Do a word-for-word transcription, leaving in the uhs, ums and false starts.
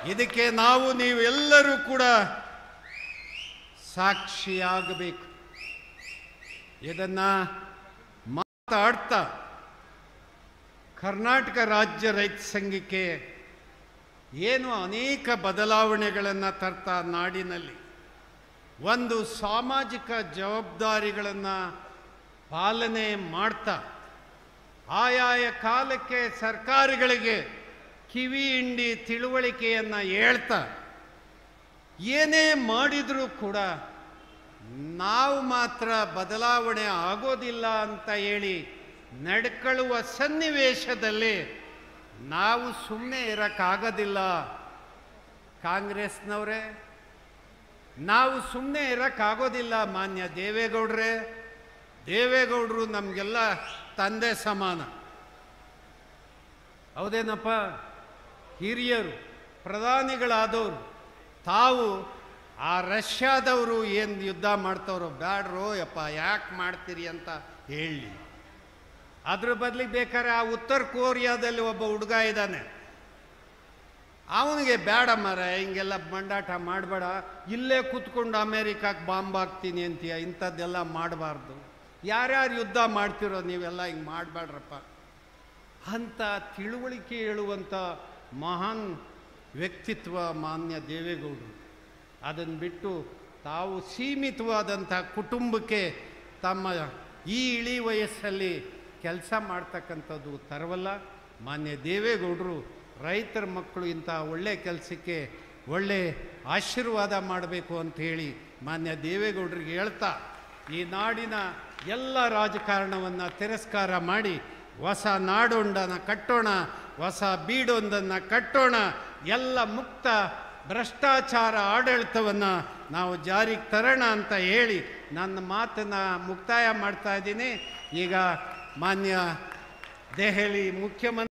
ಇದಕ್ಕೆ ನಾವು ನೀವೆಲ್ಲರೂ ಕೂಡ ಸಾಕ್ಷಿಯಾಗಬೇಕು. ಇದನ್ನ ಮಾತಾಡ್ತಾ ಕರ್ನಾಟಕ ರಾಜ್ಯ ರೈತ ಸಂಘಕ್ಕೆ ಏನು ಅನೇಕ ಬದಲಾವಣೆಗಳನ್ನು ತರ್ತಾ ನಾಡಿನಲ್ಲಿ ಒಂದು ಸಾಮಾಜಿಕ ಜವಾಬ್ದಾರಿಗಳನ್ನು ಪಾಲನೆ ಮಾಡ್ತಾ ಆಯಾಯ ಕಾಲಕ್ಕೆ ಸರ್ಕಾರಗಳಿಗೆ ಕಿವಿ ಹಿಂಡಿ ತಿಳುವಳಿಕೆಯನ್ನು ಹೇಳ್ತಾ ಏನೇ ಮಾಡಿದರೂ ಕೂಡ ನಾವು ಮಾತ್ರ ಬದಲಾವಣೆ ಆಗೋದಿಲ್ಲ ಅಂತ ಹೇಳಿ ನಡ್ಕೊಳ್ಳುವ ಸನ್ನಿವೇಶದಲ್ಲಿ ನಾವು ಸುಮ್ಮನೆ ಇರೋಕ್ಕಾಗೋದಿಲ್ಲ. ಕಾಂಗ್ರೆಸ್ನವರೇ, ನಾವು ಸುಮ್ಮನೆ ಇರೋಕ್ಕಾಗೋದಿಲ್ಲ. ಮಾನ್ಯ ದೇವೇಗೌಡರೇ, ದೇವೇಗೌಡರು ನಮಗೆಲ್ಲ ತಂದೆ ಸಮಾನ, ಹೌದೇನಪ್ಪ? ಹಿರಿಯರು, ಪ್ರಧಾನಿಗಳಾದವರು. ತಾವು ಆ ರಷ್ಯಾದವರು ಏನು ಯುದ್ಧ ಮಾಡ್ತವ್ರೋ ಬ್ಯಾಡ್ರೋ ಯಪ್ಪ, ಯಾಕೆ ಮಾಡ್ತೀರಿ ಅಂತ ಹೇಳಿ, ಅದ್ರ ಬದಲಿಗೆ ಬೇಕಾದ್ರೆ ಆ ಉತ್ತರ ಕೊರಿಯಾದಲ್ಲಿ ಒಬ್ಬ ಹುಡುಗ ಇದ್ದಾನೆ, ಅವನಿಗೆ ಬೇಡ ಮರ ಹಿಂಗೆಲ್ಲ ಮಂಡಾಟ ಮಾಡಬೇಡ, ಇಲ್ಲೇ ಕೂತ್ಕೊಂಡು ಅಮೇರಿಕಾಕ್ಕೆ ಬಾಂಬ್ ಹಾಕ್ತೀನಿ ಅಂತೀಯ, ಇಂಥದ್ದೆಲ್ಲ ಮಾಡಬಾರ್ದು, ಯಾರ್ಯಾರು ಯುದ್ಧ ಮಾಡ್ತಿರೋ ನೀವೆಲ್ಲ ಹಿಂಗೆ ಮಾಡಬೇಡ್ರಪ್ಪ ಅಂತ ತಿಳುವಳಿಕೆ ಹೇಳುವಂಥ ಮಹಾನ್ ವ್ಯಕ್ತಿತ್ವ ಮಾನ್ಯ ದೇವೇಗೌಡರು. ಅದನ್ನು ಬಿಟ್ಟು ತಾವು ಸೀಮಿತವಾದಂಥ ಕುಟುಂಬಕ್ಕೆ ತಮ್ಮ ಈ ಇಳಿ ವಯಸ್ಸಲ್ಲಿ ಕೆಲಸ ಮಾಡ್ತಕ್ಕಂಥದ್ದು ತರವಲ್ಲ. ಮಾನ್ಯ ದೇವೇಗೌಡರು ರೈತರ ಮಕ್ಕಳು ಇಂಥ ಒಳ್ಳೆ ಕೆಲಸಕ್ಕೆ ಒಳ್ಳೆ ಆಶೀರ್ವಾದ ಮಾಡಬೇಕು ಅಂಥೇಳಿ ಮಾನ್ಯ ದೇವೇಗೌಡರಿಗೆ ಹೇಳ್ತಾ ಈ ನಾಡಿನ ಎಲ್ಲ ರಾಜಕಾರಣವನ್ನು ತಿರಸ್ಕಾರ ಮಾಡಿ ಹೊಸ ನಾಡೊಂದನ್ನು ಕಟ್ಟೋಣ, ಹೊಸ ಬೀಡೊಂದನ್ನು ಕಟ್ಟೋಣ, ಎಲ್ಲ ಮುಕ್ತ ಭ್ರಷ್ಟಾಚಾರ ಆಡಳಿತವನ್ನು ನಾವು ಜಾರಿಗೆ ತರೋಣ ಅಂತ ಹೇಳಿ ನನ್ನ ಮಾತನ್ನು ಮುಕ್ತಾಯ ಮಾಡ್ತಾ ಇದ್ದೀನಿ. ಈಗ ಮಾನ್ಯ ದೆಹಲಿ ಮುಖ್ಯಮಂತ್ರಿ